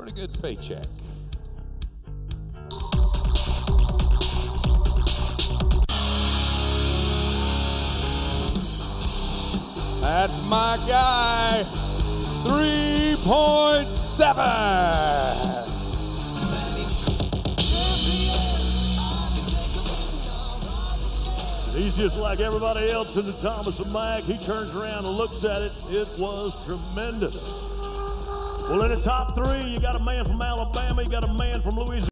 pretty good paycheck. That's my guy, 3.7. He's just like everybody else in the Thomas and Mack. He turns around and looks at it. It was tremendous. Well, in the top three, you got a man from Alabama, you got a man from Louisiana.